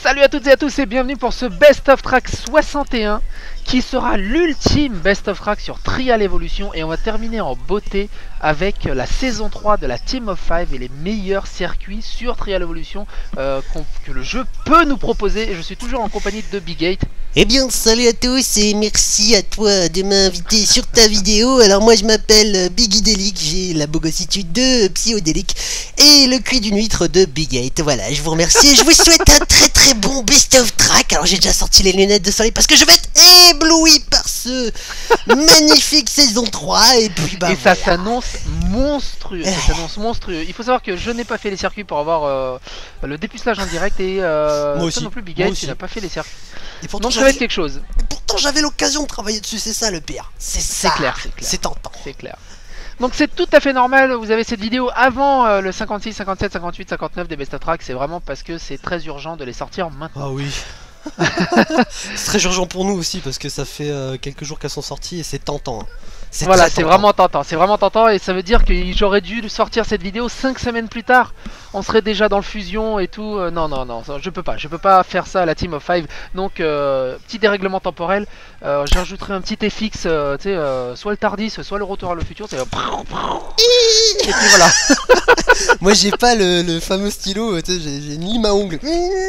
Salut à toutes et à tous et bienvenue pour ce Best of Track 61 qui sera l'ultime Best of Track sur Trial Evolution, et on va terminer en beauté avec la saison 3 de la Team of 5 et les meilleurs circuits sur Trial Evolution que le jeu peut nous proposer. Et je suis toujours en compagnie de Bigate. Eh bien, salut à tous et merci à toi de m'inviter sur ta vidéo. Alors moi je m'appelle Bigidelic, j'ai la bogossitude de Psyodelic et le cul d'une huître de Bigate. Voilà, je vous remercie et je vous souhaite un très bon Best of Track. Alors j'ai déjà sorti les lunettes de soleil parce que je vais être ébloui par ce magnifique saison 3. Et puis bah et voilà. Ça s'annonce monstrueux, ça s'annonce monstrueux. Il faut savoir que je n'ai pas fait les circuits pour avoir le dépucelage en direct, et moi aussi. toi non plus Bigate, tu n'as pas fait les circuits. Et pourtant, donc ça va être quelque chose. Et pourtant j'avais l'occasion de travailler dessus, c'est ça le pire. C'est clair, c'est tentant. C'est clair. Donc c'est tout à fait normal, vous avez cette vidéo avant le 56, 57, 58, 59 des Best of Track. C'est vraiment parce que c'est très urgent de les sortir maintenant. Ah oui. C'est très urgent pour nous aussi parce que ça fait quelques jours qu'elles sont sorties et c'est tentant. Voilà, c'est vraiment tentant, et ça veut dire que j'aurais dû sortir cette vidéo 5 semaines plus tard. On serait déjà dans le fusion et tout. Non, je peux pas faire ça à la Team of 5. Donc petit dérèglement temporel, j'ajouterai un petit FX, tu sais, soit le Tardis, soit le Retour à le futur. Et puis voilà. Moi j'ai pas le fameux stylo, tu sais, j'ai une lime à ongles.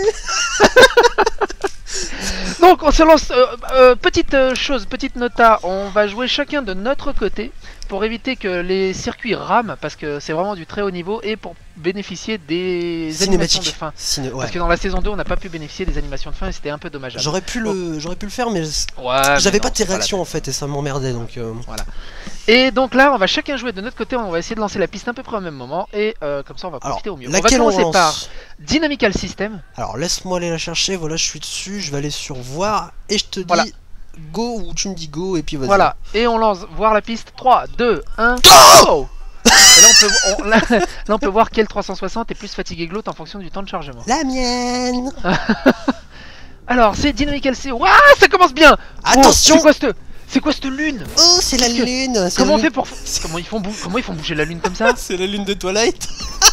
Donc on se lance, petite nota, on va jouer chacun de notre côté pour éviter que les circuits rament, parce que c'est vraiment du très haut niveau, et pour bénéficier des animations de fin. Parce que dans la saison 2 on n'a pas pu bénéficier des animations de fin et c'était un peu dommageable. J'aurais pu le faire, mais ouais, j'avais pas tes réactions en fait et ça m'emmerdait, donc voilà. Et donc là on va chacun jouer de notre côté, on va essayer de lancer la piste à peu près au même moment, et comme ça on va profiter au mieux. On va commencer par Dynamical System. Alors laisse-moi aller la chercher, voilà je suis dessus, je vais aller sur voir et je te dis go, ou tu me dis go et puis vas-y. Voilà, et on lance voir la piste, 3, 2, 1, go. Et là on peut voir quel 360 est plus fatigué que l'autre en fonction du temps de chargement. La mienne. Alors c'est Dynamical C. Waouh, ça commence bien. Attention. Oh, c'est quoi cette lune? Oh, c'est la lune. Comment on fait pour... Comment ils font bouger la lune comme ça? C'est la lune de Twilight.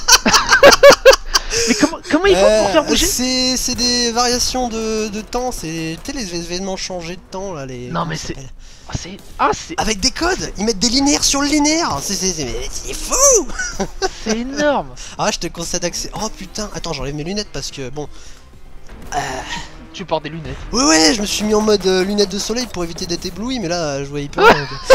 Mais comment ils font pour faire bouger? C'est des variations de temps, c'est les événements changés de temps là, les... Non mais c'est... Avec des codes, ils mettent des linéaires sur le linéaire, c'est fou. C'est énorme. Ah je te concède accès. Oh putain, attends j'enlève mes lunettes parce que bon... Tu portes des lunettes? Ouais, je me suis mis en mode lunettes de soleil pour éviter d'être ébloui, mais là je vois hyper...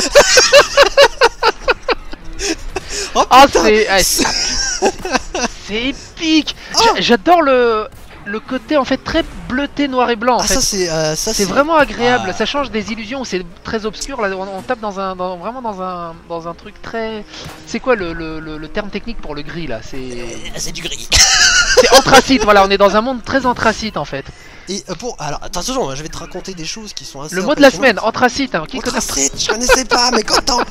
Oh putain. C'est épique. J'adore le côté en fait très bleuté, noir et blanc en fait. Ça c'est vraiment agréable, ça change des illusions où c'est très obscur. Là on tape vraiment dans un truc très... C'est quoi le terme technique pour le gris là? C'est du gris. C'est anthracite, voilà, on est dans un monde très anthracite en fait. Et alors attention, je vais te raconter des choses qui sont assez... Le mot de la semaine, anthracite, hein, qui connaît? Anthracite, je connaissais pas, mais content.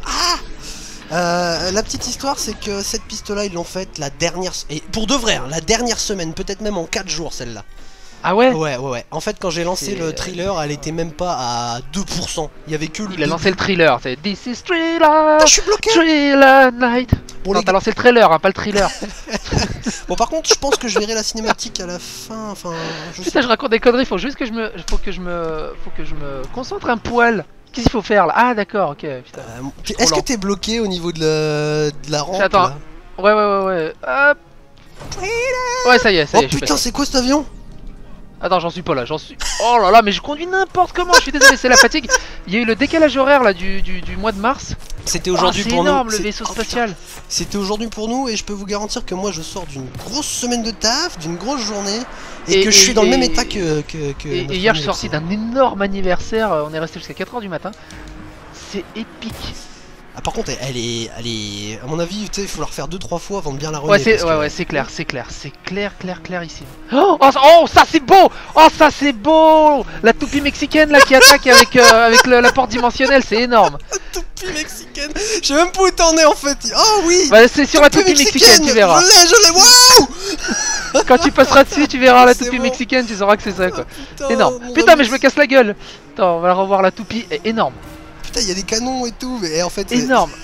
La petite histoire, c'est que cette piste-là, ils l'ont faite la dernière... Et pour de vrai, hein, la dernière semaine, peut-être même en 4 jours, celle-là. Ah ouais? Ouais. En fait, quand j'ai lancé le thriller, elle était même pas à 2%. Il y avait que le... Il a lancé le thriller, c'est This is Thriller. Je suis bloqué. Thriller Night. Bon, non, t'as lancé le trailer, hein, pas le thriller. Bon, par contre, je pense que je verrai la cinématique à la fin. Enfin, je raconte des conneries. Faut juste que je me concentre un poil. Qu'est-ce qu'il faut faire là? Ah d'accord, ok, putain. Est-ce que t'es bloqué au niveau de la rampe? Attends, là ouais. Hop. Ouais, ça y est, Oh putain, c'est quoi cet avion? Attends, j'en suis pas là, Oh là là, mais je conduis n'importe comment, je suis désolé, c'est la fatigue. Il y a eu le décalage horaire là du mois de mars. C'était aujourd'hui pour nous. C'est énorme le vaisseau spatial. C'était aujourd'hui pour nous, et je peux vous garantir que moi je sors d'une grosse semaine de taf, d'une grosse journée, et que je suis dans le même état que et hier je suis sorti d'un énorme anniversaire, on est resté jusqu'à 4 h du matin. C'est épique. Ah par contre elle est à mon avis, tu sais, il faut la refaire 2-3 fois avant de bien la remettre. Ouais, c'est clair ici. Oh ça c'est beau. Oh ça c'est beau. La toupie mexicaine là qui attaque avec la porte dimensionnelle, c'est énorme. La toupie mexicaine, je sais même pas où t'en es en fait. Oh oui. Bah c'est sur la toupie mexicaine, tu verras. Je l'ai, waouh. Quand tu passeras dessus, tu verras la toupie mexicaine, tu sauras que c'est ça quoi. Énorme. Putain mais je me casse la gueule. Attends, on va revoir la toupie, énorme. Putain, il y a des canons et tout, mais en fait... Énorme.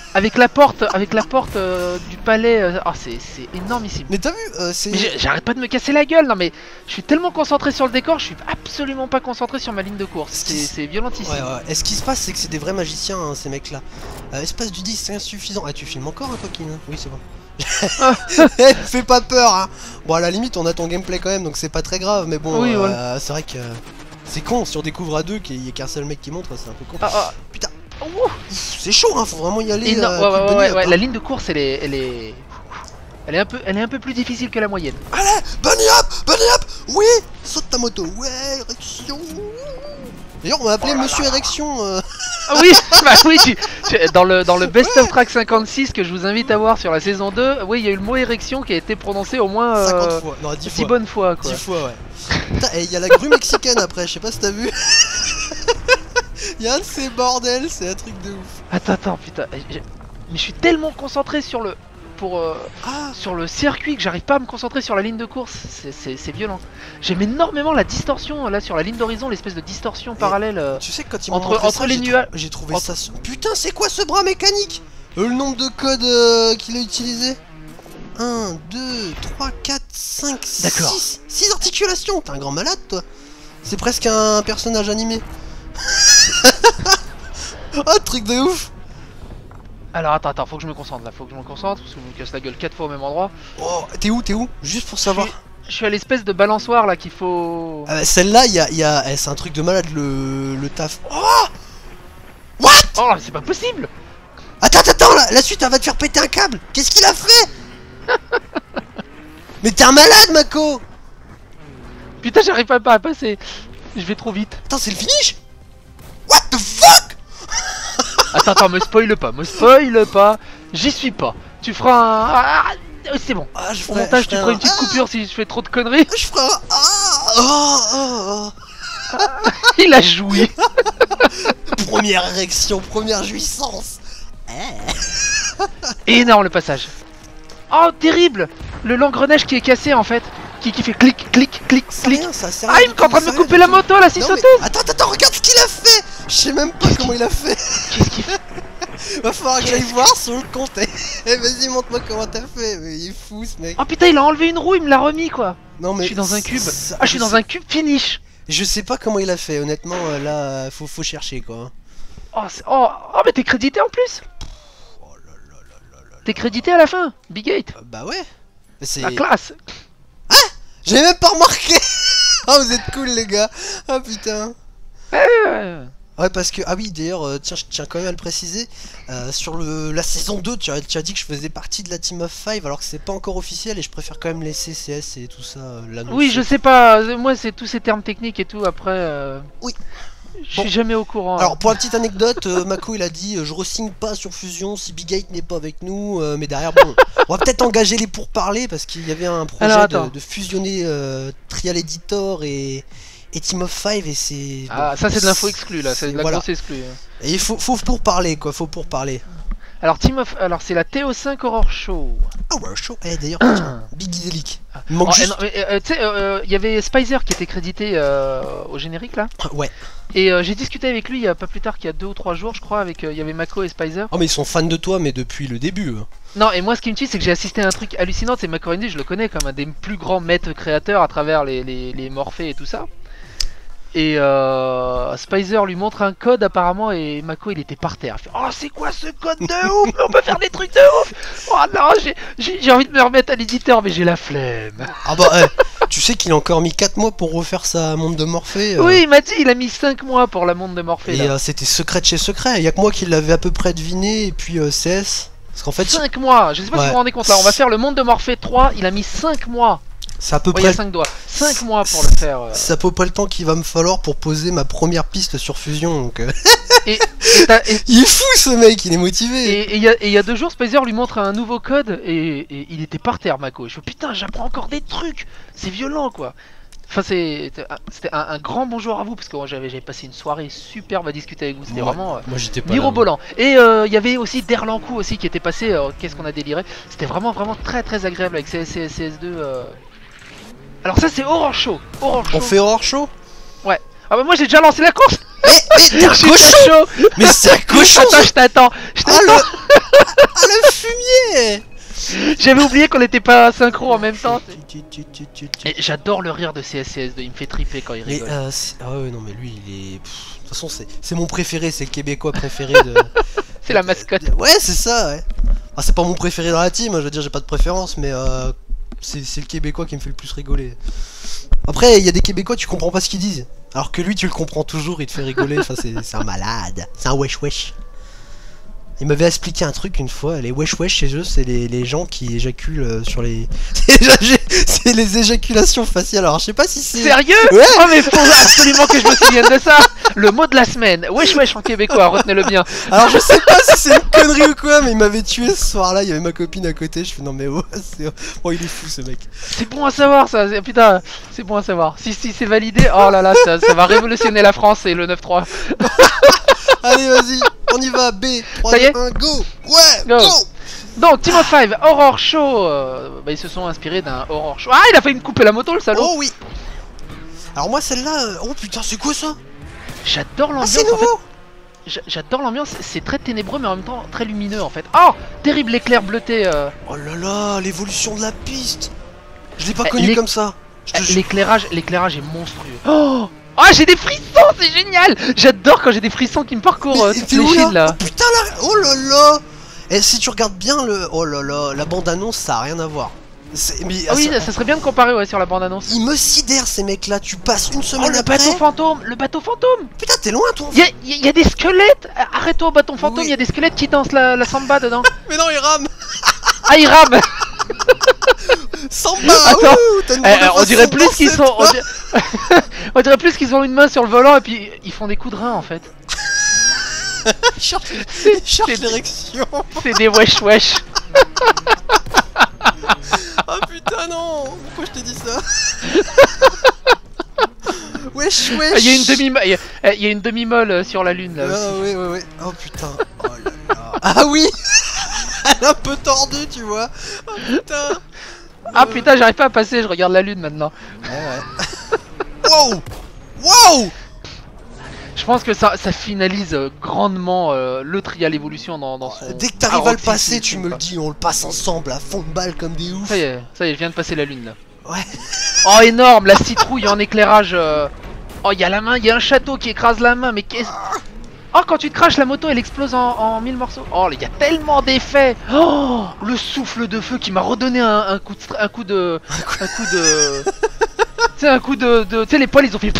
avec la porte du palais. Ah, c'est énormissime. Mais t'as vu, c'est... Mais j'arrête pas de me casser la gueule, non mais je suis tellement concentré sur le décor, je suis absolument pas concentré sur ma ligne de course. C'est violentissime. Ouais. Et ce qui se passe, c'est que c'est des vrais magiciens, hein, ces mecs-là. Espace du 10, c'est insuffisant. Ah, tu filmes encore, hein, coquine? Oui, c'est bon. Fais pas peur, hein. Bon, à la limite, on a ton gameplay quand même, donc c'est pas très grave, mais bon, oui, c'est vrai que... C'est con, si on découvre à deux qu'il y a qu'un seul mec qui montre, c'est un peu con. Putain, c'est chaud, hein, faut vraiment y aller. Ouais, la ligne de course, elle est un peu plus difficile que la moyenne. Allez, bunny up, oui, saute ta moto, ouais, érection. D'ailleurs, on va appeler Monsieur Érection. Ah oui, bah oui, dans le Best of Track 56 que je vous invite à voir sur la saison 2, oui, il y a eu le mot érection qui a été prononcé au moins 50 fois, non, 10 fois. Bonnes fois, quoi. 10 fois, ouais. Putain, et il y a la grue mexicaine après, je sais pas si t'as vu. Il y a un de ces bordels, c'est un truc de ouf. Attends, putain, mais je suis tellement concentré sur le sur le circuit que j'arrive pas à me concentrer sur la ligne de course, c'est violent. J'aime énormément la distorsion là sur la ligne d'horizon, l'espèce de distorsion parallèle. Tu sais que quand il entre les nuages, j'ai trouvé ça. Putain, c'est quoi ce bras mécanique? Le nombre de codes qu'il a utilisé. 1, 2, 3, 4, 5, 6. 6 articulations. T'es un grand malade, toi. C'est presque un personnage animé. Oh, truc de ouf. Alors attends, faut que je me concentre là, parce que je me casse la gueule 4 fois au même endroit. Oh, t'es où? Juste pour savoir. Je suis à l'espèce de balançoire là qu'il faut... Celle-là, c'est un truc de malade, le taf. Oh, what? Oh, c'est pas possible. Attends, la suite, elle va te faire péter un câble. Qu'est-ce qu'il a fait? Mais t'es un malade, Mako. Putain, j'arrive pas à passer. Je vais trop vite. Attends, c'est le finish? What the fuck? Attends, me spoil pas. J'y suis pas. Tu feras un... c'est bon. Au montage, tu feras une petite coupure si je fais trop de conneries. Je ferai un... Il a joui. Première érection, première jouissance. Énorme le passage. Oh, terrible. Le l'engrenage qui est cassé en fait. Qui fait clic. Rien, ça sert à Ah, il est en train de me couper la moto là, si sauteuse. Attends, regarde ce qu'il a fait. Je sais même pas comment il a fait. Qu'est-ce qu'il fait? Va falloir que j'aille voir sur le compte. Vas-y, montre-moi comment t'as fait. Mais il est fou ce mec. Oh putain, il a enlevé une roue, il me l'a remis quoi. Non mais... Je suis dans un cube. Je suis dans un cube finish. Je sais pas comment il a fait, honnêtement, là, faut chercher quoi. Oh, mais t'es crédité en plus. T'es crédité à la fin, Big 8. Bah ouais. C'est la classe. J'ai même pas remarqué. Oh, vous êtes cool les gars. Oh putain. Ouais, parce que, ah oui, d'ailleurs, tiens, je tiens quand même à le préciser, sur la saison 2, tu as dit que je faisais partie de la Team of 5, alors que c'est pas encore officiel, et je préfère quand même laisser CS et tout ça, l'annoncer. Oui, je sais pas, moi c'est tous ces termes techniques et tout, après... Oui. Je suis jamais au courant. Alors, pour la petite anecdote, Mako il a dit, je re-signe pas sur Fusion si Big 8 n'est pas avec nous, mais derrière, bon, on va peut-être engager les pourparlers, parce qu'il y avait un projet de fusionner Trial Editor et Team of 5 et c'est... Ah, ça c'est de l'info exclue là, c'est de la grosse exclue. Et il faut pour parler quoi, faut pour parler. Alors alors c'est la TO5 Horror Show. Horror Show. D'ailleurs, Big Delic. Tu sais, il y avait Spicer qui était crédité au générique là. Ouais. Et j'ai discuté avec lui il y a pas plus tard qu'il y a 2 ou 3 jours je crois, avec il y avait Mako et Spicer. Oh mais ils sont fans de toi mais depuis le début. Non, et moi ce qui me tue c'est que j'ai assisté à un truc hallucinant, c'est Mako Randy, je le connais comme un des plus grands maîtres créateurs à travers les Morphées et tout ça. Et Spicer lui montre un code apparemment et Mako il était par terre. Il fait, oh c'est quoi ce code de ouf? On peut faire des trucs de ouf. Oh non, j'ai envie de me remettre à l'éditeur mais j'ai la flemme. Ah bah tu sais qu'il a encore mis 4 mois pour refaire sa montre de Morphée. Oui il m'a dit il a mis 5 mois pour la montre de Morphée. Et c'était secret de chez secret. Il y a que moi qui l'avais à peu près deviné et puis CS. Parce qu'en fait 5 mois, je sais pas si vous vous rendez compte là, on va faire le monde de Morphée 3, il a mis 5 mois. C'est à peu près... Il y a 5 doigts. 5 mois pour le faire. C'est à peu près le temps qu'il va me falloir pour poser ma première piste sur Fusion. Donc, il est fou ce mec, il est motivé. Et il y a 2 jours, Spicer lui montre un nouveau code et il était par terre, Mako. Je fais putain, j'apprends encore des trucs. C'est violent quoi. Enfin, c'était un grand bonjour à vous parce que j'avais passé une soirée superbe à discuter avec vous. C'était vraiment moi j'étais pas mirobolant. Et il y avait aussi Derlancou aussi qui était passé. Qu'est-ce qu'on a déliré. C'était vraiment très très agréable avec CS2. Alors ça c'est Horror Show. On fait Horror Show? Ouais. Ah bah moi j'ai déjà lancé la course. mais t'es un Je suis cochon. chaud. Mais c'est un cochon. Attends, je t'attends. Ah le fumier. J'avais oublié qu'on n'était pas synchro en même temps. Et j'adore le rire de CSCS2, il me fait triper quand il Mais rigole. ah ouais non mais lui il est... De toute façon c'est mon préféré, c'est le Québécois préféré de... C'est la mascotte. Ouais c'est ça ouais. Ah, c'est pas mon préféré dans la team, je veux dire j'ai pas de préférence mais c'est le Québécois qui me fait le plus rigoler. Après il y a des Québécois tu comprends pas ce qu'ils disent. Alors que lui tu le comprends toujours, il te fait rigoler, enfin c'est un malade. C'est un wesh wesh. Il m'avait expliqué un truc une fois, les wesh wesh chez eux c'est les gens qui éjaculent sur les... c'est les éjaculations faciales, alors je sais pas si c'est... Sérieux? Ouais. Oh mais faut absolument que je me souvienne de ça. Le mot de la semaine. Wesh wesh en québécois, retenez-le bien. Alors je sais pas si c'est une connerie ou quoi, mais il m'avait tué ce soir-là, il y avait ma copine à côté, je fais non mais oh, oh il est fou ce mec. C'est bon à savoir ça, putain, c'est bon à savoir. Si c'est validé, oh là là, ça va révolutionner la France et le 9-3. Allez vas-y, on y va, B, 3, Ça y est 2, 1, go. Ouais, Go. go. Donc Team of 5, Horror Show, bah, ils se sont inspirés d'un Horror Show. Ah il a failli me couper la moto le salaud. Oh oui. Alors moi celle-là, oh putain c'est quoi ça? J'adore Ah l'ambiance c'est en fait. nouveau. J'adore l'ambiance, c'est très ténébreux mais en même temps très lumineux en fait. Oh, terrible éclair bleuté. Oh là là, l'évolution de la piste. Je l'ai pas connu comme ça. Je te jure. L'éclairage est monstrueux. Oh, j'ai des frissons, c'est génial. J'adore quand j'ai des frissons qui me parcourent toutes t'es les où chines là. Oh putain là, oh là là. Et si tu regardes bien le... Oh là là, la bande-annonce ça a rien à voir. Mais, Ah oui, ça serait bien de comparer ouais, sur la bande-annonce. ils me sidèrent ces mecs là, tu passes une semaine Oh le après... bateau fantôme, le bateau fantôme. Putain t'es loin toi. Il y a des squelettes. Arrête-toi au bâton fantôme, il Oui. y a des squelettes qui dansent la samba dedans. Mais non il rame. Ah il rame. Samba. Attends, ouh, t'as une bonne on dirait façon de plus qu'ils danser, sont... toi. On dirait plus qu'ils ont une main sur le volant et puis ils font des coups de rein en fait. Ils cherchent c'est- l'érection. C'est des wesh wesh. Oh putain non. Pourquoi je t'ai dit ça? Wesh wesh. Il y a une demi-molle sur la lune là aussi. Ah oui, oui, oui. Oh putain. Oh là là. Ah oui. Elle est un peu tordue, tu vois. Oh putain. Ah putain, j'arrive pas à passer, je regarde la lune maintenant. Ouais. Wow. Wow. Je pense que ça finalise grandement le trial évolution dans son... Dès que t'arrives à le paroxysme, passer, tu me le dis, on le passe ensemble à fond de balle comme des oufs. Ça y est, je viens de passer la lune là. Ouais. Oh énorme, la citrouille en éclairage. Oh il y a la main, il y a un château qui écrase la main, mais qu'est-ce... Oh quand tu te craches la moto elle explose en 1000 morceaux. Oh il y a tellement d'effets. Oh le souffle de feu qui m'a redonné un coup de... Tu sais un coup de... Tu sais les poils ils ont fait...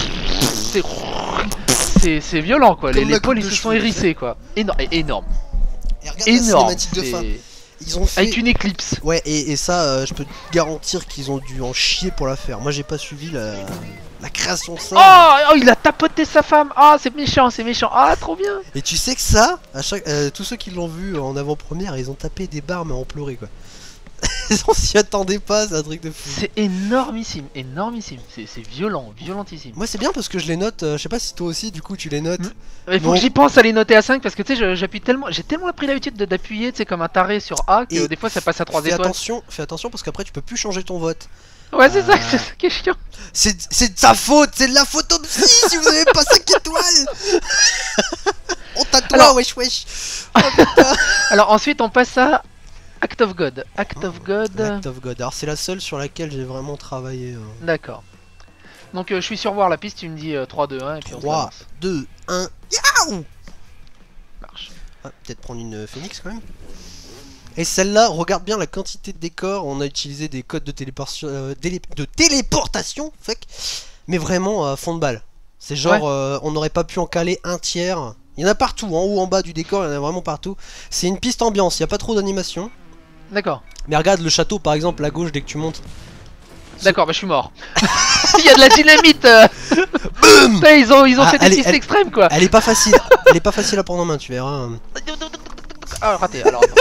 C'est violent quoi, Comme les la poils coupe ils de se sont cheveux, hérissés quoi. Énorme. Et regarde la Énorme. cinématique de fin. C'est- Ils ont fait... Avec une éclipse. Ouais, et ça, je peux te garantir qu'ils ont dû en chier pour la faire. Moi, j'ai pas suivi la création de ça. Oh, il a tapoté sa femme. Ah c'est méchant, c'est méchant. Ah trop bien. Et tu sais que ça, à chaque, tous ceux qui l'ont vu en avant-première, ils ont tapé des barres mais en pleuré quoi. On s'y attendait pas, c'est un truc de fou. C'est énormissime, énormissime. C'est violent, violentissime. Moi c'est bien parce que je les note, je sais pas si toi aussi du coup tu les notes. Il faut Non. que j'y pense à les noter à 5 parce que tu sais, j'appuie tellement. J'ai tellement pris l'habitude d'appuyer, tu sais, comme un taré sur A que Et des fois ça passe à 3 Fais étoiles. fais attention parce qu'après tu peux plus changer ton vote. Ouais, c'est ça qui est chiant. C'est de sa faute, c'est de la faute au psy si vous avez pas 5 étoiles. On tatoue, Alors- wesh wesh. Oh, putain. Alors ensuite, on passe à Act of God. Act of God. Act of God. Alors c'est la seule sur laquelle j'ai vraiment travaillé. D'accord. Donc je suis sur voir la piste, tu me dis 3, 2, 1 et puis on se 3, lance. 2, 1. Yaouh. Marche. Ah, peut-être prendre une phoenix quand même. Et celle-là, regarde bien la quantité de décors. On a utilisé des codes de téléportation, fuck, mais vraiment à fond de balle. C'est genre, on n'aurait pas pu en caler un tiers. Il y en a partout, en haut, en bas du décor, il y en a vraiment partout. C'est une piste ambiance, il n'y a pas trop d'animation. D'accord. Mais regarde le château par exemple, à gauche, dès que tu montes. D'accord, bah je suis mort. Il y a de la dynamite. Putain, ils ont Ah, fait des pistes extrêmes quoi. Elle est pas facile, elle est pas facile à prendre en main, tu verras. Ah, raté alors. Attends.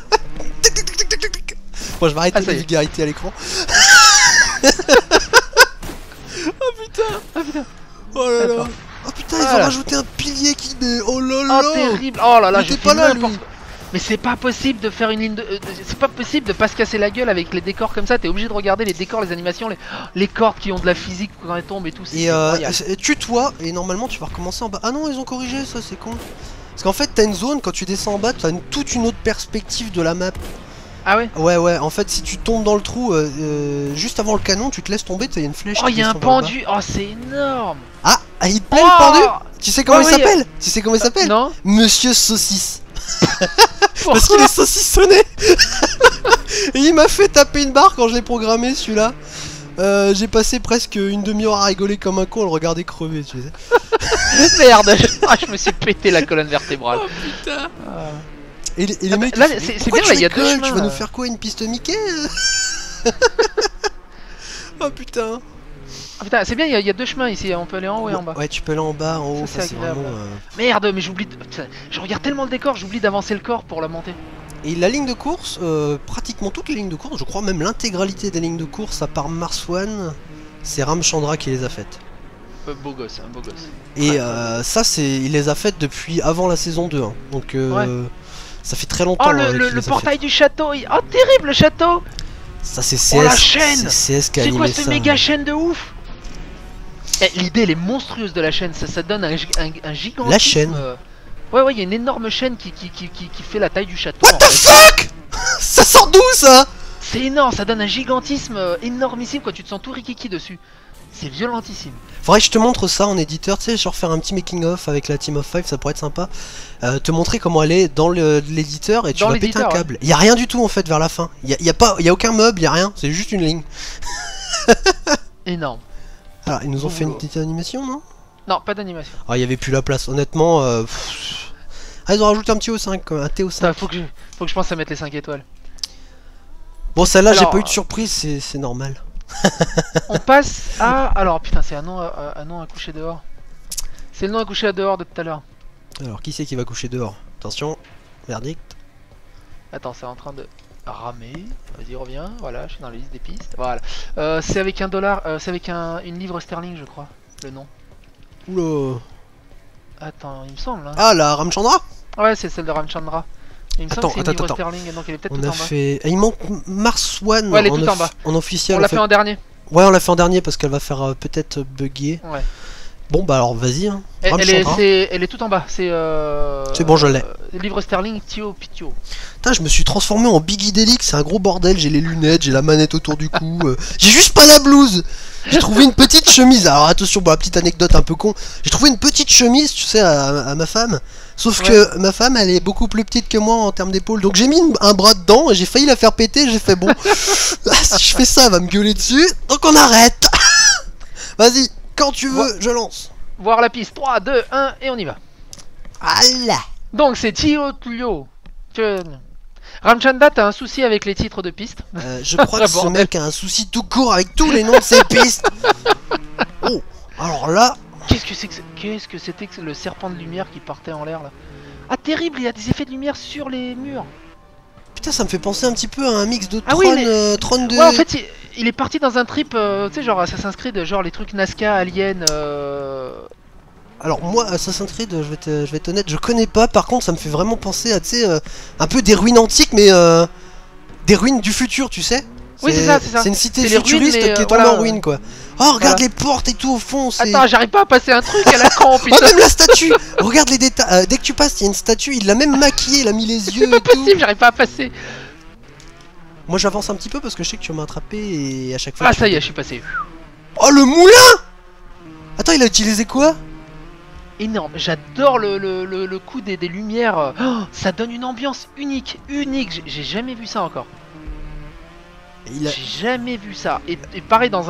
Moi je vais arrêter Ah, ça les y est. vulgarités à l'écran. Oh putain. Ah putain. Oh là là. D'accord. Oh putain, ils ont Voilà. rajouté un pilier qui met. Oh là là. Oh terrible. Oh là là, Il je était fais pas là, n'importe lui. quoi. Mais c'est pas possible de faire une ligne de... c'est pas possible de pas se casser la gueule avec les décors comme ça. T'es obligé de regarder les décors, les animations, les cordes qui ont de la physique quand elles tombent et tout. Et tue-toi, et normalement tu vas recommencer en bas. Ah non, ils ont corrigé ça, c'est con. Parce qu'en fait, t'as une zone, quand tu descends en bas, t'as toute une autre perspective de la map. Ah ouais? Ouais, en fait, si tu tombes dans le trou juste avant le canon, tu te laisses tomber, t'as une flèche. Oh, il y a un pendu! Oh, c'est énorme! Ah, il te plaît le pendu? Tu sais comment il s'appelle? Tu sais comment il s'appelle? Non? Monsieur Saucisse. Parce qu'il est saucissonné. Et il m'a fait taper une barre quand je l'ai programmé celui-là. J'ai passé presque une demi-heure à rigoler comme un con à le regarder crever, tu sais. Merde, je me suis pété la colonne vertébrale. Oh putain. Et les mecs, là, c'est bien, là, il y a deux chemins. Tu vas nous faire quoi, une piste Mickey? Oh putain. Ah putain, c'est bien, il y a deux chemins ici, on peut aller en haut et en bas. Ouais, tu peux aller en bas, en haut, ça, c'est vraiment... Merde, mais j'oublie... Je regarde tellement le décor, j'oublie d'avancer le corps pour la monter. Et la ligne de course, pratiquement toutes les lignes de course, je crois même l'intégralité des lignes de course, à part Mars One, c'est Ramchandra qui les a faites. Beau gosse, beau gosse. Et ça, il les a faites depuis avant la saison 2, hein. Donc ça fait très longtemps. Oh, le portail du château, oh terrible le château. Ça c'est CS, oh la chaîne. C'est CS qui a animé ça. C'est quoi cette méga chaîne de ouf? L'idée elle est monstrueuse de la chaîne, ça donne un gigantisme. La chaîne. Ouais, il y a une énorme chaîne qui fait la taille du château. What the fuck? Ça sort d'où ça? C'est énorme, ça donne un gigantisme énormissime, quoi. Tu te sens tout rikiki dessus. C'est violentissime. Faudrait que je te montre ça en éditeur, tu sais, genre faire un petit making of avec la Team of 5, ça pourrait être sympa. Te montrer comment elle est dans l'éditeur et tu vas péter un câble. Il y a rien du tout en fait vers la fin. Il y a aucun meuble, il y a rien, c'est juste une ligne. Énorme. Alors, ils nous ont fait une petite animation, non? Non, pas d'animation. Ah, il y avait plus la place, honnêtement. Ah, ils ont rajouté un petit O5, un TO5. Faut que je pense à mettre les 5 étoiles. Bon, celle-là, j'ai pas eu de surprise, c'est normal. On passe à... Alors, putain, c'est un nom à coucher dehors. C'est le nom à coucher dehors de tout à l'heure. Alors, qui c'est qui va coucher dehors? Attention, verdict. Attends, c'est en train de ramer. Vas-y, reviens. Voilà, je suis dans la liste des pistes. Voilà. C'est avec $1, c'est avec une livre sterling, je crois, le nom. Oula. Attends, il me semble. Hein. Ah, la Ramchandra? Ouais, c'est celle de Ramchandra. Il me semble que c'est une livre sterling, donc elle est peut-être tout en bas. Il manque Mars One. Ouais, elle est tout en bas. En officiel. On l'a fait en dernier. Ouais, on l'a fait en dernier parce qu'elle va faire peut-être bugger. Ouais. Bon, bah alors vas-y. Hein. Elle est tout en bas. C'est bon, je l'ai. Livre sterling Tio Pitio. Putain, je me suis transformé en Biggie Delic, c'est un gros bordel. J'ai les lunettes, j'ai la manette autour du cou. J'ai juste pas la blouse. J'ai trouvé une petite chemise. Alors attention, bon, la petite anecdote un peu con. J'ai trouvé une petite chemise, tu sais, à ma femme. Sauf que ma femme, elle est beaucoup plus petite que moi en termes d'épaules. Donc j'ai mis un bras dedans et j'ai failli la faire péter. J'ai fait bon, si je fais ça, elle va me gueuler dessus. Donc on arrête. Vas-y, quand tu veux, je lance. Voir la piste. 3, 2, 1 et on y va. Voilà. Donc c'est Tio Tulio. Ramchanda, t'as un souci avec les titres de piste? Je crois que ce mec a un souci tout court avec tous les noms de ses pistes. Oh, alors là... Qu'est-ce que c'était que le serpent de lumière qui partait en l'air là? Ah terrible, il y a des effets de lumière sur les murs. Putain, ça me fait penser un petit peu à un mix de Tron, Tron 2... Ouais, en fait, il est parti dans un trip, tu sais, genre Assassin's Creed, genre les trucs Nazca, Alien... Alors moi, Assassin's Creed, je vais être honnête, je connais pas. Par contre, ça me fait vraiment penser à, tu sais, un peu des ruines antiques, mais des ruines du futur, tu sais. Oui, c'est ça, c'est ça. C'est une cité futuriste qui est tombée en ruine, quoi. Oh, regarde les portes et tout au fond. Attends, j'arrive pas à passer un truc à la crampe, putain. Oh, même la statue. Regarde les détails. Dès que tu passes, il y a une statue. Il l'a même maquillée, il a mis les yeux. C'est pas possible, j'arrive pas à passer. Moi, j'avance un petit peu parce que je sais que tu vas m'attraper et à chaque fois. Ah, ça y est, je suis passé. Oh, le moulin. Attends, il a utilisé quoi? Énorme, j'adore le coup des lumières. Oh, ça donne une ambiance unique. J'ai jamais vu ça encore. J'ai jamais vu ça. Et pareil dans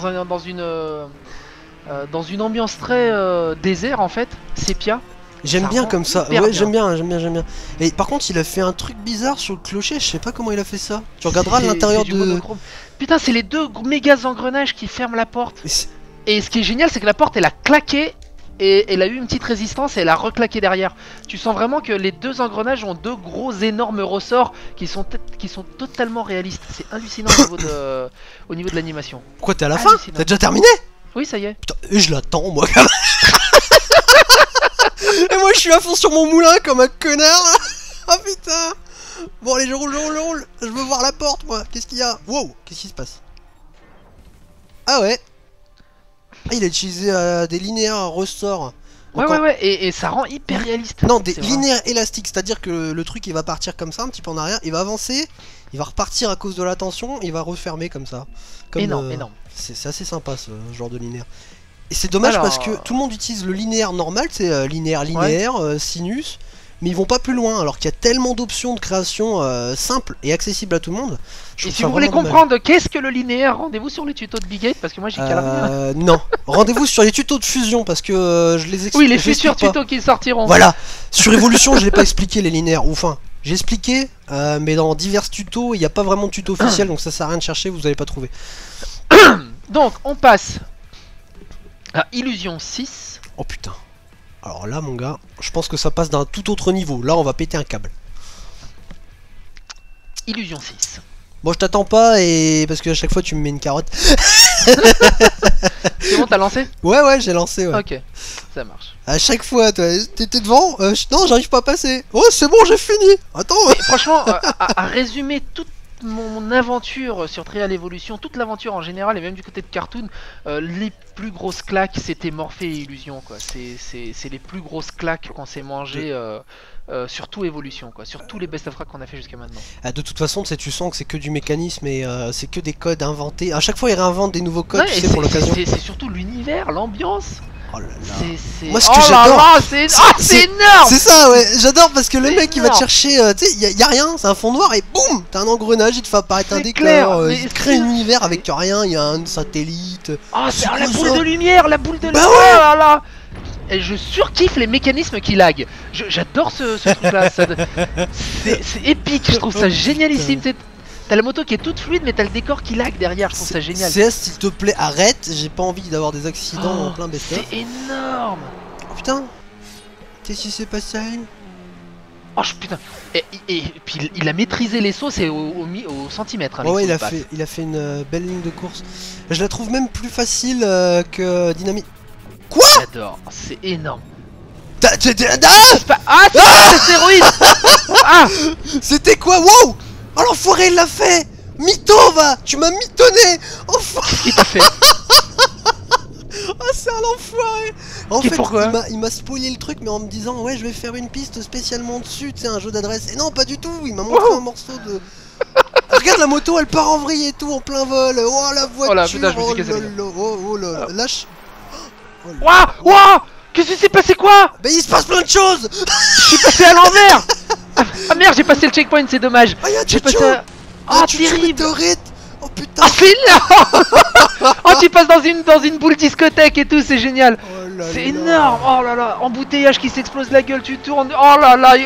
une ambiance très désert en fait, sépia. J'aime bien comme ça. Ouais, j'aime bien. Et par contre, il a fait un truc bizarre sur le clocher. Je sais pas comment il a fait ça. Tu regarderas l'intérieur de. Putain, c'est les deux méga engrenages qui ferment la porte. Et ce qui est génial, c'est que la porte, elle a claqué. Et elle a eu une petite résistance et elle a reclaqué derrière. Tu sens vraiment que les deux engrenages ont deux gros énormes ressorts qui sont totalement réalistes. C'est hallucinant au niveau de l'animation. Pourquoi t'es à la fin? T'as déjà terminé? Oui, ça y est. Putain, et je l'attends moi quand même. Et moi je suis à fond sur mon moulin comme un connard. Oh putain. Bon allez, je roule. Je veux voir la porte moi. Qu'est-ce qu'il y a? Wow, qu'est-ce qui se passe? Ah ouais. Ah, il a utilisé des linéaires à ressort. Ouais, et ça rend hyper réaliste. Non, des linéaires élastiques, c'est-à-dire que le truc il va partir comme ça, un petit peu en arrière, il va avancer, il va repartir à cause de la tension, il va refermer comme ça. Comme, énorme. C'est assez sympa ce genre de linéaire. Et c'est dommage parce que tout le monde utilise le linéaire normal, c'est linéaire, sinus, mais ils vont pas plus loin, alors qu'il y a tellement d'options de création simples et accessibles à tout le monde. Et si vous voulez comprendre qu'est-ce que le linéaire, rendez-vous sur les tutos de Bigate parce que moi j'ai qu'à la non, rendez-vous sur les tutos de fusion parce que je les explique. Oui, les futurs tutos qui sortiront. Voilà, sur Evolution, je l'ai pas expliqué les linéaires, ou enfin, j'ai expliqué, mais dans divers tutos, il n'y a pas vraiment de tuto officiel, donc ça sert à rien de chercher, vous allez pas trouver. Donc, on passe à Illusion 6. Oh putain. Alors là, mon gars, je pense que ça passe d'un tout autre niveau. Là, on va péter un câble. Illusion 6. Bon, je t'attends pas et parce que à chaque fois tu me mets une carotte. C'est bon, t'as lancé? Ouais, j'ai lancé. Ouais. Ok, ça marche. À chaque fois, toi, t'étais devant. Non, j'arrive pas à passer. Oh, c'est bon, j'ai fini. Attends. Mais franchement, à résumer toute mon aventure sur Trial Evolution, toute l'aventure en général et même du côté de Cartoon, les plus grosses claques c'était Morphée et Illusion quoi. C'est les plus grosses claques qu'on s'est mangé sur tout Evolution quoi, sur tous les best of rack qu'on a fait jusqu'à maintenant. De toute façon, tu sens que c'est que du mécanisme et c'est que des codes inventés. À chaque fois, ils réinventent des nouveaux codes, tu sais, pour l'occasion. C'est surtout l'univers, l'ambiance. Oh là là. C'est... Moi, ce que j'adore, c'est énorme. C'est ça, ouais. J'adore parce que le mec il va te chercher, tu sais, y a rien, c'est un fond noir et boum, t'as un engrenage, il te fait apparaître un décor, il te crée un univers avec rien, il y a un satellite. Ah, c'est la boule de lumière, la boule de lumière. Oh là là. Et je surkiffe les mécanismes qui lag. J'adore ce truc là. C'est épique, je trouve ça génialissime. T'as la moto qui est toute fluide mais t'as le décor qui lag derrière, je trouve ça génial. CS, s'il te plaît, arrête, j'ai pas envie d'avoir des accidents en plein best-of. C'est énorme. Oh putain. Qu'est-ce qui s'est passé? Oh putain. Et puis il a maîtrisé les sauts, c'est au centimètre. Hein, ouais, il a fait une belle ligne de course. Je la trouve même plus facile que Dynamite. Quoi? J'adore, c'est énorme. Ah, c'est stéroïde. Ah, c'était quoi? Wow. Oh l'enfoiré, il l'a fait. Mytho, va. Tu m'as mitonné. Qu'est-ce qu'il t'a fait? Oh, c'est un enfoiré. En fait, il m'a spoilé le truc, mais en me disant ouais, je vais faire une piste spécialement dessus, tu sais, un jeu d'adresse. Et non, pas du tout. Il m'a montré un morceau de. Regarde la moto, elle part en vrille et tout en plein vol. Oh la voiture. Oh là, putain, je me suis cassé. Oh là, lâche. Waouh. Qu'est-ce qui s'est passé quoi? Bah il se passe plein de choses. Je suis passé à l'envers. Ah merde, j'ai passé le checkpoint, c'est dommage. Oh, j'ai passé à... Oh terrible. Oh putain. Ah c'est énorme. Oh tu passes dans une boule discothèque et tout, c'est génial. Oh c'est énorme. Oh là là, embouteillage qui s'explose la gueule, tu tournes. Oh là là,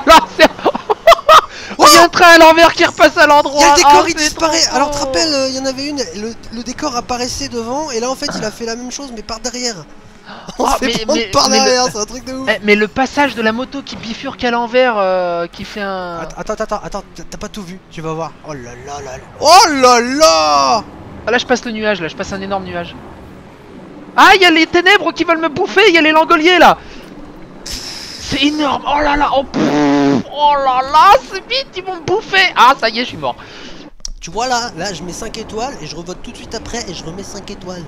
il y a un train à l'envers qui repasse à l'endroit. Il y a le décor, il disparaît. Alors tu te rappelles, il y en avait une, le décor apparaissait devant et là en fait il a fait la même chose mais par derrière. Par derrière, c'est un truc de ouf. Mais le passage de la moto qui bifurque à l'envers, qui fait un... Attends, t'as pas tout vu, tu vas voir. Oh là là là. Oh là là. Ah là je passe le nuage, là je passe un énorme nuage. Ah il y a les ténèbres qui veulent me bouffer, il y a les langoliers là. C'est énorme, oh là là, oh là là, c'est vite, ils vont me bouffer. Ah ça y est, je suis mort. Tu vois là je mets 5 étoiles et je revote tout de suite après et je remets 5 étoiles.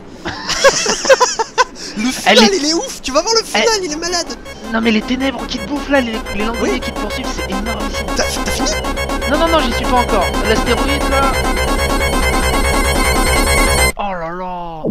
Le final il est ouf, tu vas voir le final, il est malade. Non mais les ténèbres qui te bouffent là, les langoliers qui te poursuivent, c'est énorme ici. T'as fini? Non, j'y suis pas encore. L'astéroïde là. Oh là là.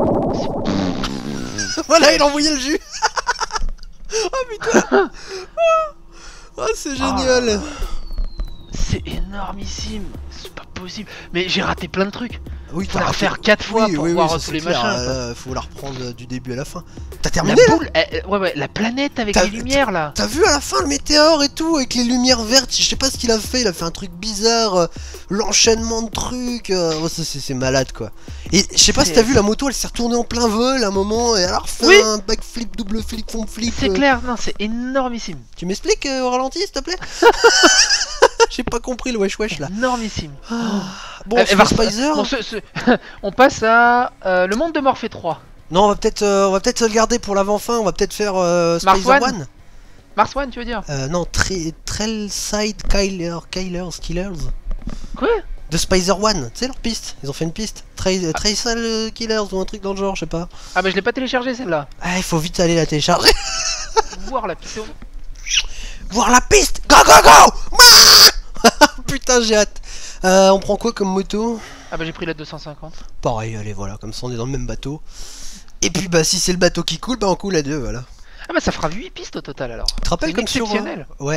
Voilà, il a envoyé le jus. Oh putain. Oh c'est génial. C'est énormissime. C'est pas possible. Mais j'ai raté plein de trucs. Oui, faut la refaire 4 fois pour voir tous les machins. Faut la reprendre du début à la fin. T'as terminé la boule, ouais, la planète avec les lumières là. T'as vu à la fin le météore et tout avec les lumières vertes. Je sais pas ce qu'il a fait. Il a fait un truc bizarre. L'enchaînement de trucs. C'est malade quoi. Et je sais pas si t'as vu la moto. Elle s'est retournée en plein vol à un moment et alors fait un backflip, double flip, front flip. C'est clair. Non, c'est énormissime. Tu m'expliques au ralenti s'il te plaît? J'ai pas compris le wesh là. Énormissime. Bon, Spicer. On passe à le monde de Morphée 3. Non, on va peut-être le garder pour l'avant-fin. On va peut-être faire Spicer One. Mars One, tu veux dire? Non, Trailside Killers. Quoi? De Spider One, tu sais leur piste. Ils ont fait une piste. Trailside Killers ou un truc dans le genre, je sais pas. Ah bah je l'ai pas téléchargé celle-là. Ah, il faut vite aller la télécharger. Voir la piste. Voir la piste. Go go go. Putain, j'ai hâte. On prend quoi comme moto? Ah bah j'ai pris la 250. Pareil, allez, voilà, comme ça on est dans le même bateau. Et puis bah si c'est le bateau qui coule, bah on coule à deux, voilà. Ah bah ça fera 8 pistes au total alors. Tu te rappelles comme sur... exceptionnel. Ouais.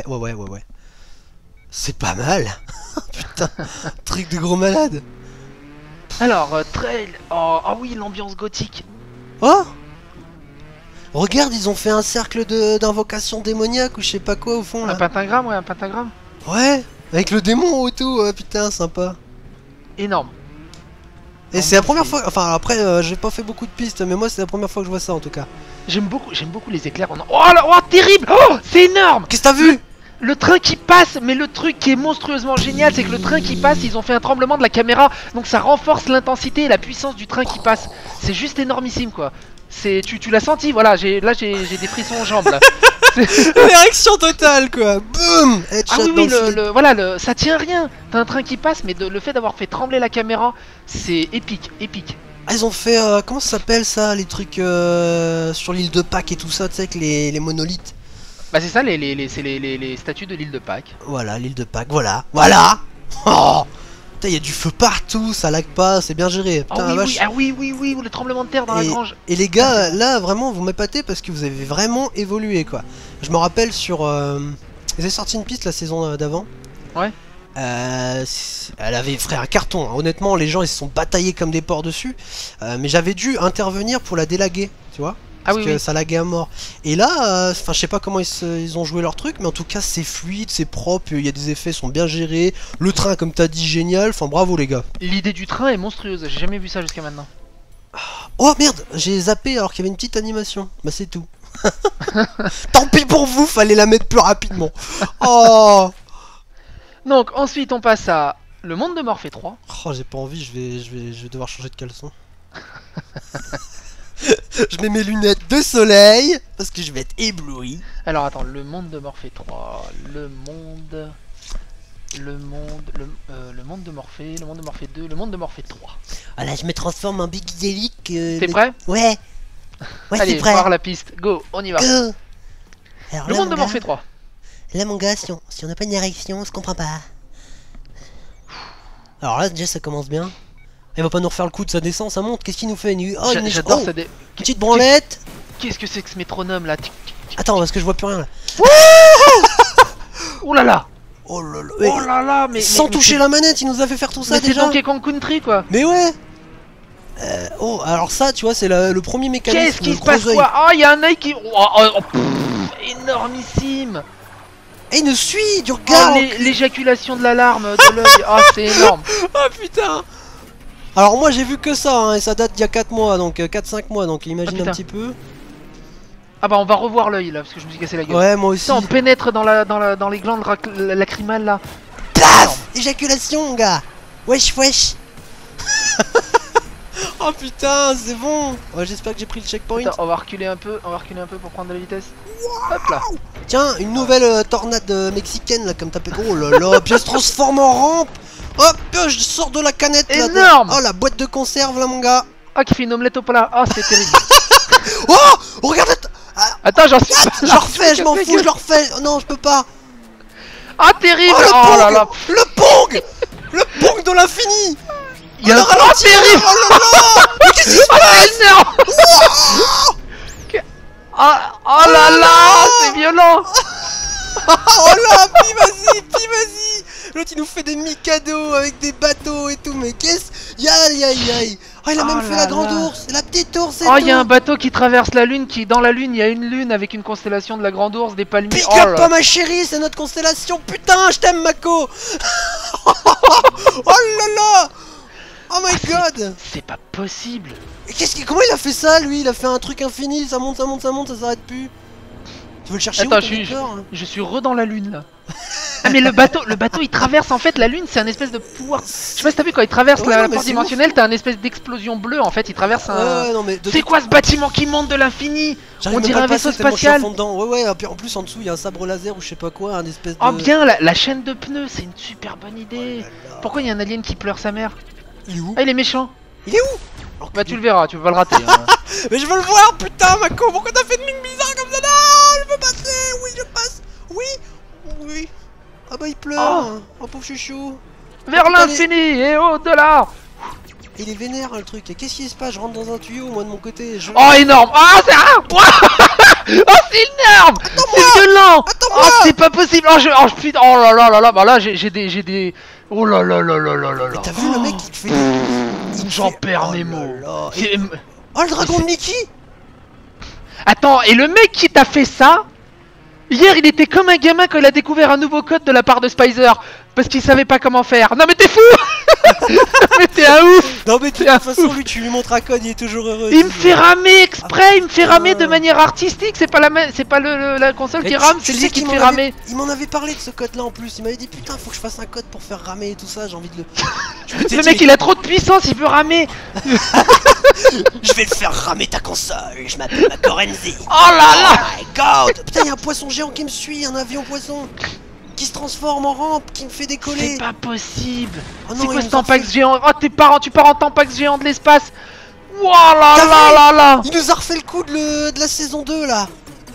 C'est pas mal. Putain, truc de gros malade. Alors, trail. Oh, ah oui, l'ambiance gothique. Oh, regarde, ils ont fait un cercle d'invocation démoniaque ou je sais pas quoi au fond là. Un pentagramme, ouais, un pentagramme. Ouais, avec le démon et tout, putain, sympa. Énorme. Et c'est la première fois, enfin après j'ai pas fait beaucoup de pistes, mais moi c'est la première fois que je vois ça en tout cas. J'aime beaucoup les éclairs. Oh là, oh terrible. Oh, c'est énorme. Qu'est-ce que t'as vu? Le train qui passe, mais le truc qui est monstrueusement génial, c'est que le train qui passe, ils ont fait un tremblement de la caméra, donc ça renforce l'intensité et la puissance du train qui passe. C'est juste énormissime quoi. Tu l'as senti, voilà, j'ai des frissons aux jambes là. Réaction totale quoi. Boum. Ah oui, voilà, ça tient rien. T'as un train qui passe, mais le fait d'avoir fait trembler la caméra, c'est épique. Ah, ils ont fait, comment ça s'appelle ça, les trucs sur l'île de Pâques et tout ça, tu sais, avec les monolithes. Bah c'est ça, c'est les statues de l'île de Pâques. Voilà, l'île de Pâques, voilà. Oh putain, il y a du feu partout, ça lag pas, c'est bien géré. Putain, ah oui, le tremblement de terre dans la grange. Et les gars, là, vraiment, vous m'épatez parce que vous avez vraiment évolué, quoi. Je me rappelle sur... ils avaient sorti une piste la saison d'avant. Ouais. Elle avait fait un carton, hein. Honnêtement les gens ils se sont bataillés comme des porcs dessus, mais j'avais dû intervenir pour la délaguer, tu vois, parce que ça laguait à mort. Et là, enfin je sais pas comment ils ont joué leur truc, mais en tout cas c'est fluide, c'est propre, il y a des effets, sont bien gérés, le train comme t'as dit génial, enfin bravo les gars. L'idée du train est monstrueuse, j'ai jamais vu ça jusqu'à maintenant. Oh merde, j'ai zappé alors qu'il y avait une petite animation, bah c'est tout. Tant pis pour vous, fallait la mettre plus rapidement. Oh. Donc ensuite on passe à le monde de Morphée 3. Oh j'ai pas envie, je vais devoir changer de caleçon. Je mets mes lunettes de soleil parce que je vais être ébloui. Alors attends, le monde de Morphée 3, le monde de Morphée, le monde de Morphée 2, le monde de Morphée 3. Voilà, je me transforme en Big Delic. T'es prêt? Ouais. Allez, voir la piste, go, on y va. Go. Alors, le monde de Morphée 3. Là mon gars, si on n'a pas une érection, on se comprend pas. Alors là déjà ça commence bien. Il va pas nous refaire le coup de sa descente, ça monte, qu'est-ce qu'il nous fait? Oh, j'adore ça. Petite branlette. Qu'est-ce que c'est que ce métronome là? Attends, parce que je vois plus rien là. Oh là là. Oh là là. Oh là là, mais sans toucher la manette, il nous a fait faire tout ça déjà. C'est Donkey Kong Country quoi. Mais ouais. Oh, alors ça, tu vois, c'est le premier mécanisme. Qu'est-ce qui se passe quoi? Oh, il y a un œil qui... énormissime. Et il nous suit du regard. Oh, l'éjaculation de l'alarme de l'œil. Oh, c'est énorme. Oh putain. Alors moi j'ai vu que ça, hein, et ça date d'il y a 4 mois, donc 4-5 mois, donc imagine un petit peu. Ah bah on va revoir l'œil là, parce que je me suis cassé la gueule. Ouais, moi aussi. On pénètre dans les glandes lacrymales là. Paf. Éjaculation, mon gars. Wesh. Oh putain, c'est bon. Ouais, j'espère que j'ai pris le checkpoint. Attends, on va reculer un peu pour prendre de la vitesse. Wow. Hop là. Tiens, une nouvelle tornade mexicaine là, comme t'as fait. Oh là là, puis elle se transforme en rampe. Hop, je sors de la canette là. Énorme. Oh, la boîte de conserve là, mon gars. Oh, qui fait une omelette au plat. Oh, c'est terrible. Oh, regarde. Attends, j'en suis. Je le refais, je m'en fous, je le refais. Oh, non, je peux pas. Ah, terrible. Oh là là. Le pong. Le pong de l'infini. Il y a un ralenti. Terrible. Oh là là. Mais qu'est-ce qui se passe? Oh là là, c'est violent. Oh là, puis vas-y. L'autre il nous fait des mi-cadeaux avec des bateaux et tout, mais qu'est-ce... Aïe. Oh, il a même fait la grande ours, la petite ours et tout. Oh, il y a un bateau qui traverse la lune, dans la lune, il y a une lune avec une constellation de la grande ours, des palmiers. Pick up pas ma chérie, c'est notre constellation, putain, je t'aime Mako. Oh là là. Oh my god. C'est pas possible. Comment il a fait ça lui? Il a fait un truc infini, ça monte, ça s'arrête plus. Tu veux le chercher? Attends, je suis dans la lune là. Ah mais le bateau il traverse en fait la lune, c'est un espèce de pouvoir. Je sais pas si t'as vu quand il traverse Ouais, la non, mais porte c'est dimensionnelle, t'as un espèce d'explosion bleue en fait, il traverse un. Ouais, non, mais C'est quoi ce bâtiment qui monte de l'infini? j'arrive On même dirait pas un à le passer vaisseau tellement je suis à spatial. fond dedans. Ouais, ouais, en plus en dessous il y a un sabre laser ou je sais pas quoi, un espèce de. Oh bien, la chaîne de pneus, c'est une super bonne idée. Oh là là. Pourquoi il y a un alien qui pleure sa mère? Il est où? Ah il est méchant. Il est où? Alors que Bah tu le verras, tu vas pas le rater. Hein. Mais je veux le voir, putain, Mako, pourquoi t'as fait une mine bizarre comme ça? Non, je peux passer, oui, je passe, oui, oui. Ah bah il pleure, oh pauvre chouchou. Vers putain, l'infini et au-delà. Il est vénère le truc, et qu'est-ce qui se passe? Je rentre dans un tuyau, moi de mon côté, je... Oh énorme. Ah c'est oh c'est énorme. C'est violent. Attends-moi. Oh c'est pas possible. Putain, oh là là là là. Bah là j'ai des. Oh là là là là là là là. T'as vu le mec qui te fait des... J'en perds oh mes là mots. là. C'est- Oh le dragon de Mickey. Attends, et le mec qui t'a fait ça, hier il était comme un gamin quand il a découvert un nouveau code de la part de Spicer, parce qu'il savait pas comment faire. Non mais t'es fou. Mais t'es un ouf. Non mais de toute un façon lui tu lui montres un code, il est toujours heureux. Il me fait ramer exprès, il me fait ramer de putain. manière artistique, c'est pas la console Mais qui tu- rame, tu c'est sais lui qui qu'il te fait m'en avait- ramer. Il m'en avait parlé de ce code là en plus, il m'avait dit putain faut que je fasse un code pour faire ramer et tout ça, j'ai envie de le... Je m'étais Le dit, mec il a trop de puissance, il peut ramer. je vais le faire ramer ta console, je m'appelle Macorenzi. Oh là là. Oh my god. Putain, y'a un poisson géant qui me suit, un avion poisson qui se transforme en rampe, qui me fait décoller. C'est pas possible. Oh non, C'est quoi il ce nous en tampax fait- géant? Oh tu pars en tampax géant de l'espace. Oh là T'as là vu là là. Il nous a refait le coup de la saison 2 là.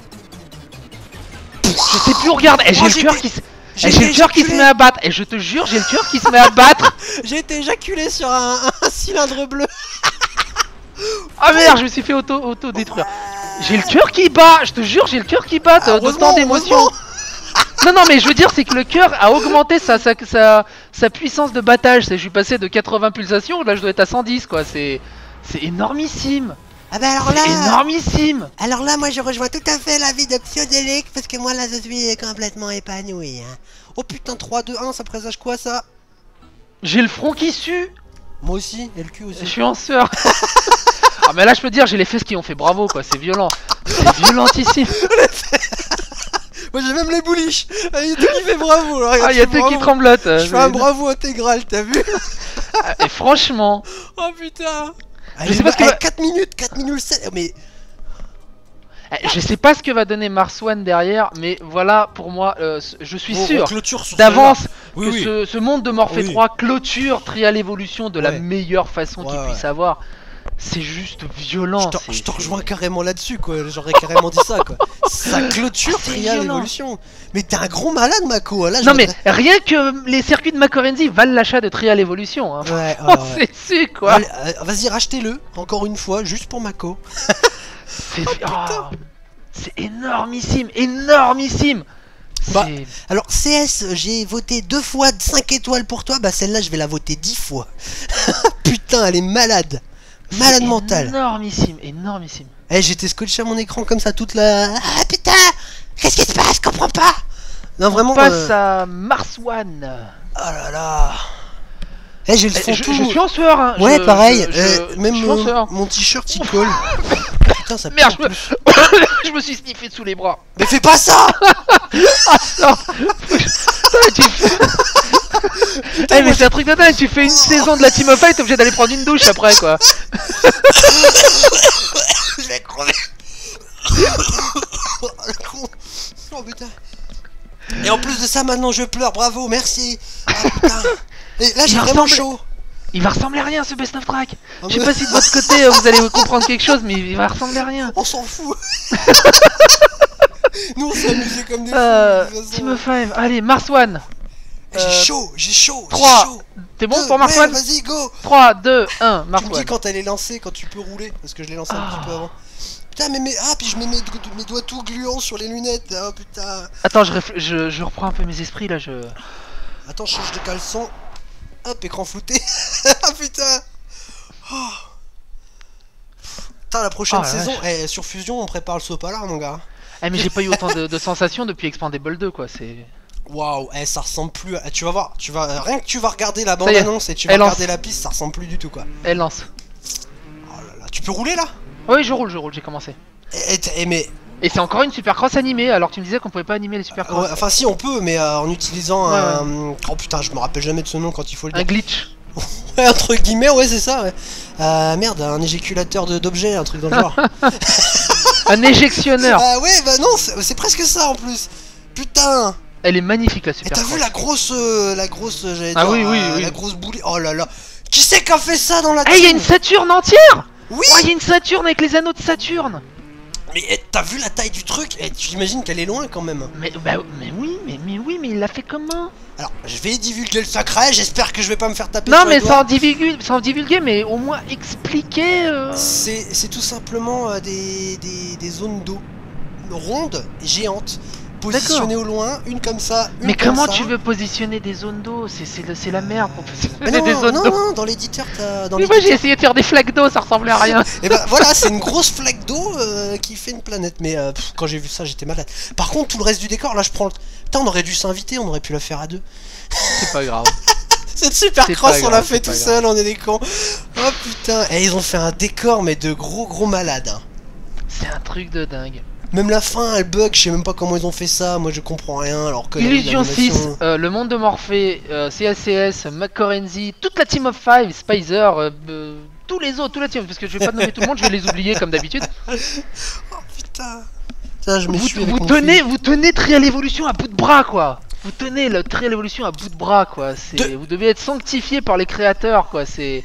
Je sais plus où regarde. Eh, j'ai Oh, le cœur j'étais- qui se... j'ai Eh, j'ai le été cœur qui se éjaculé. met à battre. Et je te jure, j'ai le cœur qui se met à battre. J'ai été éjaculé sur un cylindre bleu. Ah merde, je me suis fait auto détruire. J'ai le cœur qui bat. Je te jure, j'ai le cœur qui bat de Heureusement, tant d'émotions. heureusement. Non, non, mais je veux dire, c'est que le cœur a augmenté sa puissance de battage. Je suis passé de 80 pulsations, là je dois être à 110 quoi. C'est énormissime. Ah bah alors C'est là, énormissime. alors là moi je rejoins tout à fait l'avis de Psyodélique parce que moi là je suis complètement épanoui. Hein. Oh putain 3, 2, 1, ça présage quoi ça? J'ai le front qui sue. Moi aussi, et le cul Je aussi. suis en sueur. Ah mais là je peux dire, j'ai les fesses qui ont fait bravo quoi. C'est violent. C'est violentissime. Moi j'ai même les bouliches. Ah, il y a tout qui fait bravo. Alors, Ah, y a tout qui tremblote. Je fais un bravo intégral, t'as vu? Et franchement, Oh putain. Je sais pas ce que va- 4 minutes 7. Mais je sais pas ce que va donner Mars One derrière, mais voilà pour moi, je suis bon, on sûr clôture sur d'avance celle-là. Oui, que oui. ce monde de Morphée Oui. 3 clôture Trial Evolution de la Ouais. meilleure façon qu'il Ouais, puisse ouais. avoir. C'est juste violent. Je te rejoins carrément là-dessus quoi, j'aurais carrément dit ça quoi. Ça clôture C'est Trial violent. Evolution. Mais t'es un gros malade Mako, là Non mais rien que les circuits de Macorenzi valent l'achat de Trial Evolution. Hein. Ouais, Oh, c'est su quoi. Allez, vas-y rachetez-le, encore une fois, juste pour Mako. C'est énormissime, énormissime. Bah, C'est- Alors CS, j'ai voté 2 fois 5 étoiles pour toi, bah celle-là je vais la voter 10 fois. Putain, elle est malade. Malade mentale. Énormissime, énormissime. Eh, j'étais scotché à mon écran comme ça toute la... Ah putain, qu'est-ce qui se passe, je comprends pas. Non vraiment... On passe à Mars One. Oh là là. Eh, j'ai le fond Je tout... suis en sueur. Hein. Ouais, Je- pareil, je même suis en sueur. mon t-shirt il colle. Putain, ça pue Merde, en plus. je me suis sniffé sous les bras. Mais fais pas ça. Non. Putain, tu fais... Eh mais c'est un truc de dingue, tu fais une saison de la Team of Fight, t'es obligé d'aller prendre une douche après quoi. Je vais crever. Oh, le con. Oh putain. Et en plus de ça, maintenant je pleure, bravo, merci. Ah putain. Et là j'ai Il vraiment ressemble- chaud. Il va ressembler à rien ce best of track. Ah, Je sais mais- pas si de votre côté vous allez comprendre quelque chose, mais il va ressembler à rien. On s'en fout. Nous on s'est amusés comme des fous. de toute façon. Team of Five, allez, Mars One. J'ai chaud, j'ai chaud. 3, chaud. t'es bon Deux, pour Mars ouais, One? Vas-y, go. 3, 2, 1, Tu Mars me dis One. quand elle est lancée, quand tu peux rouler, parce que je l'ai lancée un Ah. petit peu avant. Putain, mais ah, puis je mets mes doigts tout gluants sur les lunettes. Oh putain. Attends, je reprends un peu mes esprits là, je... Attends, je change de caleçon. Hop, écran flouté. Ah putain. Oh. Putain, la prochaine Oh, la saison, sur Fusion, on prépare le sopalin, mon gars. Eh mais j'ai pas eu autant de sensations depuis Expandable 2 quoi, c'est... Waouh, ça ressemble plus à... Tu vas voir, rien que tu vas regarder la Ça y est, bande-annonce et tu vas elle regarder lance. la piste, ça ressemble plus du tout, quoi. Elle lance. Oh là là, tu peux rouler, là? Oui, je roule, j'ai commencé. Mais Et c'est encore une Supercross animée, alors tu me disais qu'on pouvait pas animer les Supercross. Ouais, enfin si on peut, mais en utilisant Ouais, un... Oh putain, je me rappelle jamais de ce nom quand il faut le dire. Un glitch. Ouais, entre guillemets, ouais, c'est ça, ouais. Merde, un éjaculateur d'objets, un truc dans le genre. Un éjectionneur. Ah ouais, bah non, c'est presque ça en plus. Putain. Elle est magnifique la Et t'as Supercross. vu la grosse, j'allais Ah dire, oui, oui, oui. la grosse boulée. Oh là là. Qui c'est qui a fait ça dans la Eh, il y a team? une Saturne entière. Oui. Oh, il y a une Saturne avec les anneaux de Saturne. Mais t'as vu la taille du truc? Et tu imagines qu'elle est loin quand même. Mais oui, mais il l'a fait comment? Alors, je vais divulguer le secret, j'espère que je vais pas me faire taper Non sur les mais doigts. sans divulguer, mais au moins expliquer. C'est tout simplement des zones d'eau rondes, géantes, positionnées au loin, une comme ça, une Mais comme comment ça. tu veux positionner des zones d'eau? C'est la merde pour Mais positionner non, des zones non, d'eau. non, dans l'éditeur, t'as... Mais moi j'ai essayé de faire des flaques d'eau, ça ressemblait à rien. Et bah voilà, c'est une grosse flaque d'eau qui fait une planète. Mais quand j'ai vu ça, j'étais malade. Par contre, tout le reste du décor, là, je prends le... Putain, on aurait dû s'inviter, on aurait pu la faire à deux. C'est pas grave. Cette super C'est cross, pas on l'a grave, fait c'est tout pas seul, on est des cons. Oh putain, et ils ont fait un décor, mais de gros malades. Hein. C'est un truc de dingue. Même la fin, elle bug, je sais même pas comment ils ont fait ça, moi je comprends rien, alors que... Illusion 6, l'animation- le monde de Morphée, CLCS, McCorenzy, toute la Team of 5, Spicer, tous les autres, toute la team, parce que je vais pas nommer tout le monde, je vais les oublier comme d'habitude. Oh putain. Ça, je me suis avec Vous mon tenez Trial Evolution à bout de bras quoi. Vous tenez le Trial Evolution à bout de bras quoi. Vous devez être sanctifié par les créateurs quoi. C'est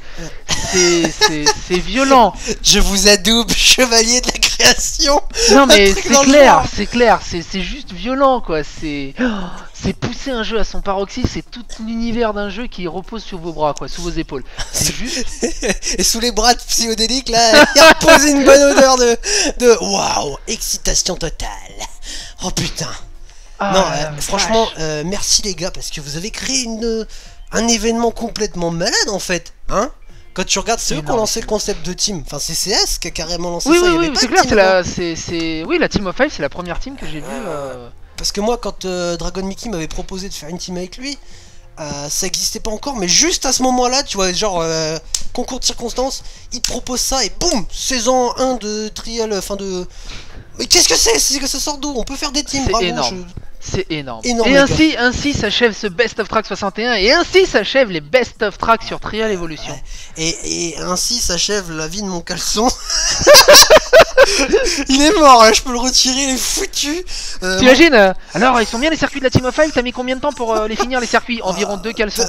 violent. Je vous adoube, chevalier de la création. Non mais Un truc dans le genre. c'est clair, c'est juste violent quoi. C'est pousser un jeu à son paroxysme, c'est tout l'univers d'un jeu qui repose sur vos bras quoi, sous vos épaules. C'est juste. Et sous les bras de Psyodélique, là, il repose une bonne odeur de... Waouh, excitation totale. Oh putain. Ah, Non, la franchement, vache. merci les gars, parce que vous avez créé un événement complètement malade en fait, hein. Quand tu regardes, c'est eux qui ont énorme. lancé le concept de team. Enfin, c'est CS qui a carrément lancé Oui ça. il y avait oui pas c'est de clair, team c'est avant. oui la Team of 5 c'est la première team que j'ai vue. Parce que moi, quand Dragon Mickey m'avait proposé de faire une team avec lui, ça existait pas encore, mais juste à ce moment-là, tu vois, genre concours de circonstances, il te propose ça et boum, saison 1 de trial, enfin de... Mais qu'est-ce que c'est? C'est que ça sort d'où? On peut faire des teams, C'est bravo. énorme. C'est énorme. Énorme, Et les ainsi s'achève ce Best of Track 61 et ainsi s'achève les Best of Track sur Trial Evolution. Ouais. Et ainsi s'achève la vie de mon caleçon. Il est mort, là, je peux le retirer, il est foutu. T'imagines alors ils sont bien les circuits de la Team of 5, t'as mis combien de temps pour les finir les circuits? Environ 2 caleçons.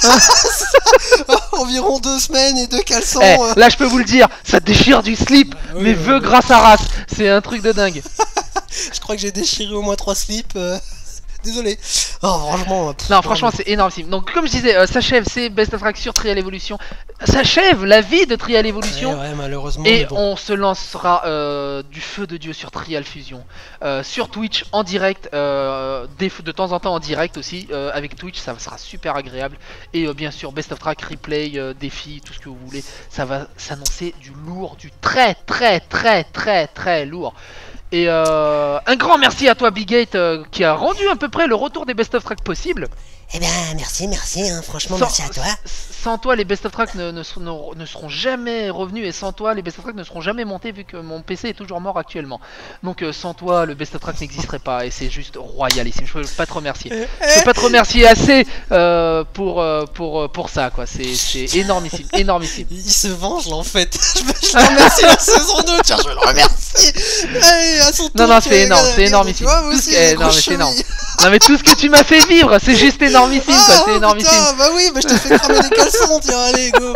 Environ 2 semaines et 2 caleçons. Eh, là je peux vous le dire, ça déchire du slip, Oui, mais veut grâce à race. C'est un truc de dingue. Je crois que j'ai déchiré au moins 3 slips. Désolé. Oh, franchement. Non, franchement, c'est énorme. Donc, comme je disais, s'achève ces Best of Track sur Trial Evolution. S'achève la vie de Trial Evolution. Ouais, malheureusement. Et mais bon. on se lancera du feu de Dieu sur Trial Fusion. Sur Twitch en direct, de temps en temps en direct aussi. Avec Twitch, ça sera super agréable. Et bien sûr, Best of Track, replay, défi, tout ce que vous voulez. Ça va s'annoncer du lourd, du très lourd. Et un grand merci à toi Big 8 qui a rendu à peu près le retour des Best of Track possibles. Eh ben, merci, hein, franchement, Sans- merci à toi. Sans toi, les Best of Track ne seront jamais revenus et sans toi, les Best of Track ne seront jamais montés vu que mon PC est toujours mort actuellement. Donc sans toi, le Best of Track n'existerait pas et c'est juste royalissime. Je peux pas te remercier. Je peux pas te remercier assez pour ça quoi. C'est énormissime, énormissime. Il se venge là en fait. Je le remercie la saison 2, tiens, je vais le remercier. Allez, à son tour. Non, tu c'est énorme, regardes, c'est énormissime. Tu vois, moi Tout aussi, ce- j'ai des non, grosses mais c'est énorme. chevilles. Non mais tout ce que tu m'as fait vivre, c'est juste énormissime quoi. C'est Ah, énormissime. putain, bah oui, bah je te fais cramer les caleçons, tiens, allez, go.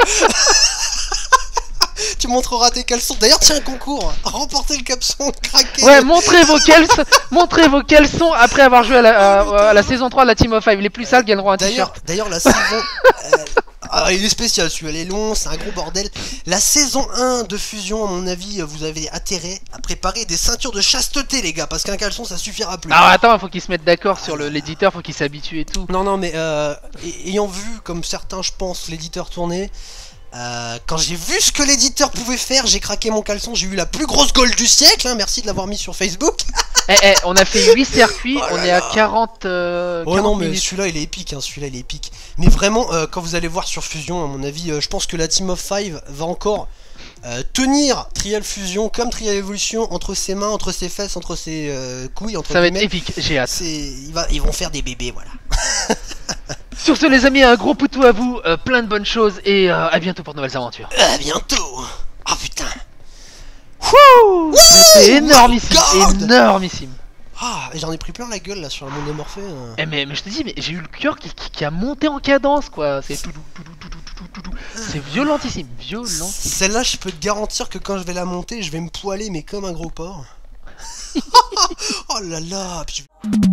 Tu montreras tes caleçons. D'ailleurs, tiens, un concours. Remporter le caleçon craqué. Ouais, montrez vos caleçons après avoir joué à la saison 3 de la Team of 5. Les plus sales gagneront un t-shirt. D'ailleurs, la saison. Il est spécial celui-là, il est long, c'est un gros bordel. La saison 1 de Fusion, à mon avis, vous avez intérêt à préparer des ceintures de chasteté, les gars, parce qu'un caleçon ça suffira plus. Alors attends, il faut qu'ils se mettent d'accord sur l'éditeur, faut qu'ils s'habituent et tout. Non, mais ayant vu, comme certains, je pense, l'éditeur tourner, Quand j'ai vu ce que l'éditeur pouvait faire, j'ai craqué mon caleçon, j'ai eu la plus grosse goal du siècle, hein, merci de l'avoir mis sur Facebook. On a fait 8 circuits, Oh là on est là. à 40, Oh 40 non, mais minutes. celui-là il est épique, hein, celui-là il est épique. Mais vraiment, quand vous allez voir sur Fusion, à mon avis, je pense que la Team of Five va encore tenir Trial Fusion comme Trial Evolution entre ses mains, entre ses fesses, entre ses couilles, entre Ça va être guillemets. épique, j'ai hâte. Ils vont faire des bébés, voilà. Sur ce les amis, un gros poutou à vous, plein de bonnes choses et à bientôt pour de nouvelles aventures. À bientôt. Oh putain. C'est énormissime, God énormissime. Ah, j'en ai pris plein la gueule là sur le monde des Morphée. Mais je te dis, mais j'ai eu le cœur qui a monté en cadence quoi. C'est tout, c'est violentissime, violent. Celle-là, je peux te garantir que quand je vais la monter, je vais me poiler, mais comme un gros porc. Oh là là. Puis